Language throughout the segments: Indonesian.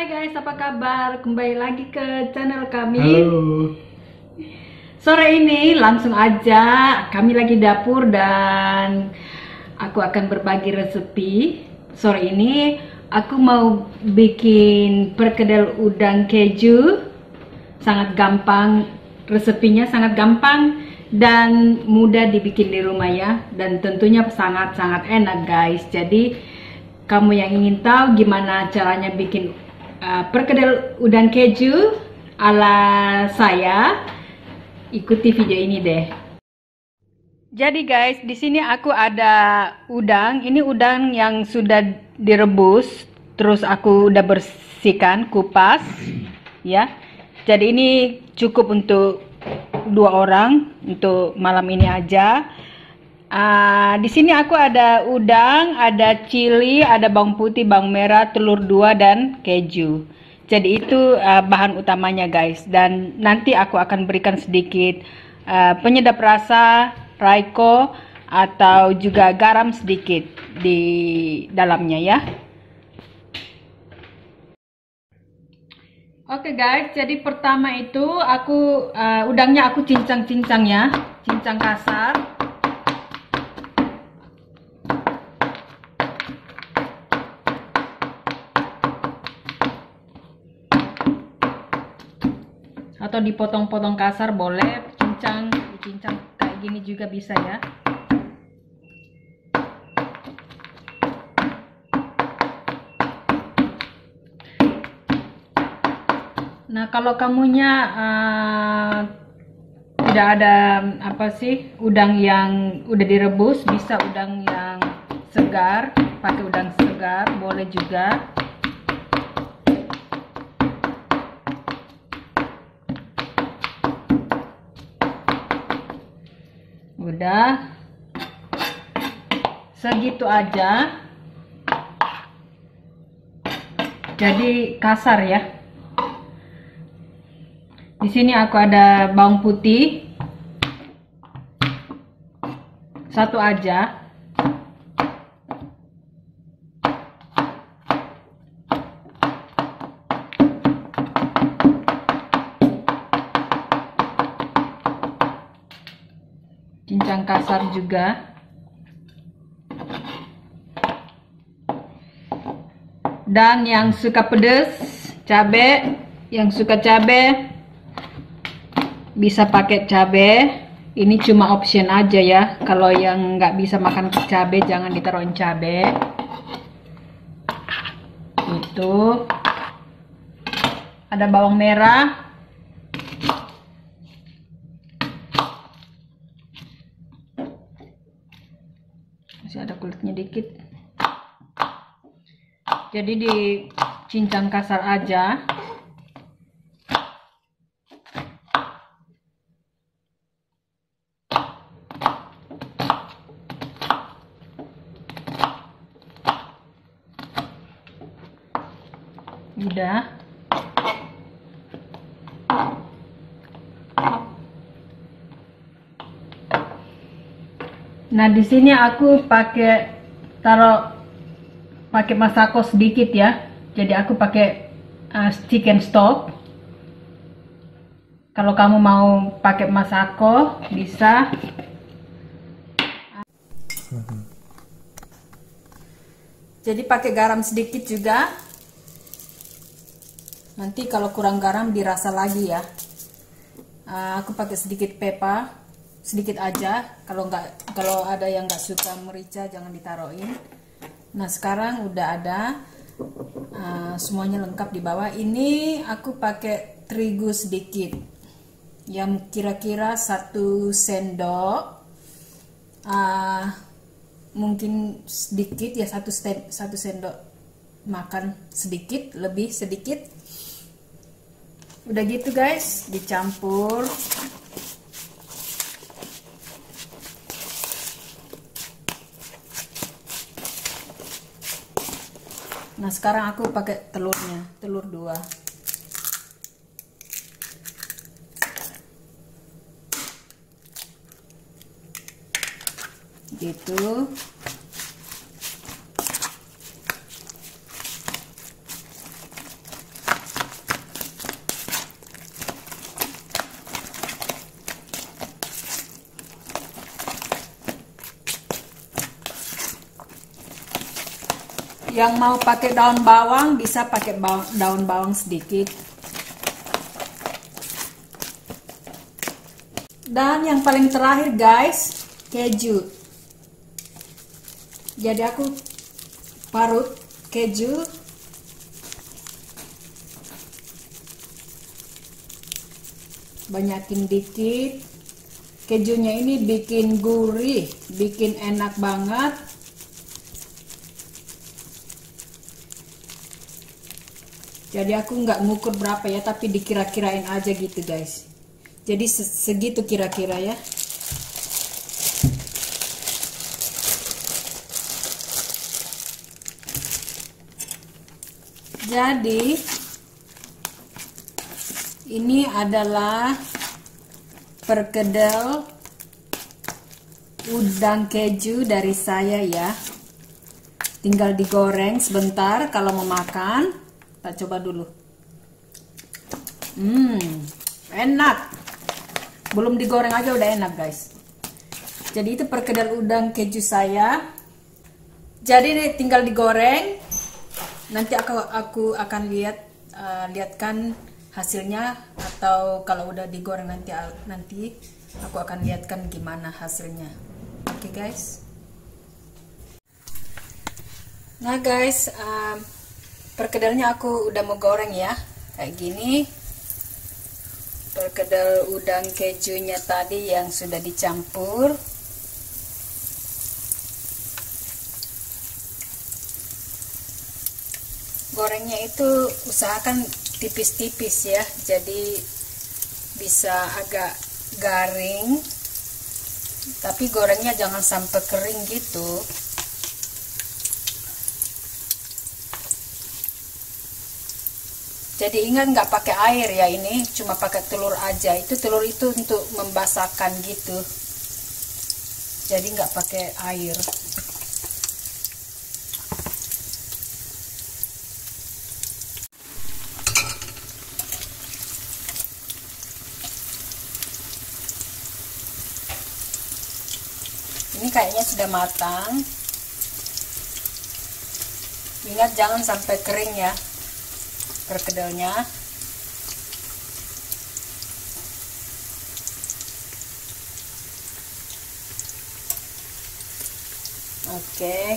Hai guys, apa kabar? Kembali lagi ke channel kami. Halo. Sore ini langsung aja kami lagi dapur dan aku akan berbagi resepi. Sore ini aku mau bikin perkedel udang keju. Sangat gampang, resepinya sangat gampang dan mudah dibikin di rumah ya. Dan tentunya sangat-sangat enak guys. Jadi kamu yang ingin tahu gimana caranya bikin perkedel udang keju ala saya, ikuti video ini deh. Jadi guys, di sini aku ada udang. Ini udang yang sudah direbus, terus aku udah bersihkan, kupas, ya. Jadi ini cukup untuk 2 orang untuk malam ini aja. Di sini aku ada udang, ada cili, ada bawang putih, bawang merah, telur 2 dan keju. Jadi itu bahan utamanya guys. Dan nanti aku akan berikan sedikit penyedap rasa, Royco atau juga garam sedikit di dalamnya ya. Oke guys, jadi pertama itu aku udangnya aku cincang-cincang ya, cincang kasar. Atau dipotong-potong kasar boleh, dicincang kayak gini juga bisa ya. Nah kalau kamunya tidak ada udang yang udah direbus, bisa udang yang segar, pakai udang segar boleh juga. Udah segitu aja, jadi kasar ya. Di sini aku ada bawang putih 1 aja, cincang kasar juga. Dan yang suka pedas, cabe, yang suka cabe bisa pakai cabe. Ini cuma option aja ya. Kalau yang nggak bisa makan cabe jangan ditaruhin cabe. Itu ada bawang merah. Masih ada kulitnya dikit. Jadi dicincang kasar aja. Udah. Nah, di sini aku pakai masako sedikit ya. Jadi aku pakai chicken stock. Kalau kamu mau pakai masako bisa. Jadi pakai garam sedikit juga. Nanti kalau kurang garam dirasa lagi ya. Aku pakai sedikit pepper, sedikit aja. Kalau ada yang nggak suka merica jangan ditaruhin. Nah sekarang udah ada semuanya lengkap di bawah. Ini aku pakai terigu sedikit, yang kira-kira 1 sendok. Mungkin sedikit ya, 1 sendok makan sedikit, lebih sedikit. Udah gitu guys, dicampur. Nah sekarang aku pakai telurnya, telur 2. Gitu. Yang mau pakai daun bawang bisa pakai daun bawang sedikit. Dan yang paling terakhir guys, keju. Jadi aku parut keju. Banyakin dikit. Kejunya ini bikin gurih, bikin enak banget. Jadi aku nggak ngukur berapa ya, tapi dikira-kirain aja gitu guys. Jadi segitu kira-kira ya. Jadi ini adalah perkedel udang keju dari saya ya. Tinggal digoreng sebentar kalau mau makan. Kita coba dulu. Enak. Belum digoreng aja udah enak guys. Jadi itu perkedel udang keju saya. Jadi ini tinggal digoreng. Nanti aku akan lihatkan hasilnya, atau kalau udah digoreng nanti aku akan lihatkan gimana hasilnya. Oke guys. Nah guys, perkedelnya aku udah mau goreng ya, kayak gini. Perkedel udang kejunya tadi yang sudah dicampur. Gorengnya itu usahakan tipis-tipis ya, jadi bisa agak garing, tapi gorengnya jangan sampai kering gitu. Jadi ingat nggak pakai air ya, ini cuma pakai telur aja. Itu telur itu untuk membasahkan gitu. Jadi nggak pakai air. Ini kayaknya sudah matang. Ingat jangan sampai kering ya perkedelnya. Oke.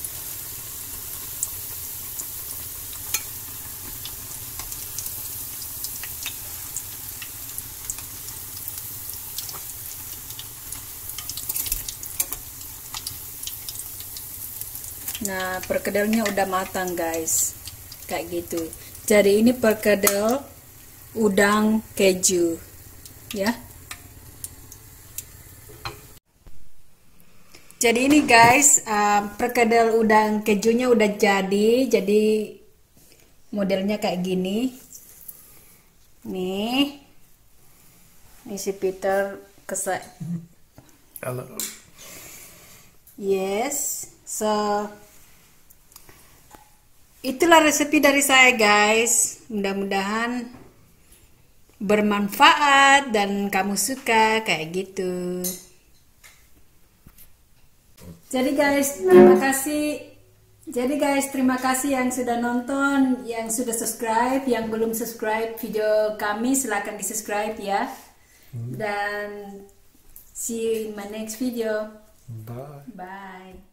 Nah, perkedelnya udah matang guys, kayak gitu. Jadi ini perkedel udang keju ya. Jadi ini guys, perkedel udang kejunya udah jadi. Jadi modelnya kayak gini. Nih si Peter Halo. Yes, so itulah resep dari saya guys. Mudah-mudahan bermanfaat dan kamu suka kayak gitu. Jadi guys, terima kasih yang sudah nonton, yang sudah subscribe, yang belum subscribe video kami silahkan di subscribe ya. Dan see you in my next video. Bye. Bye.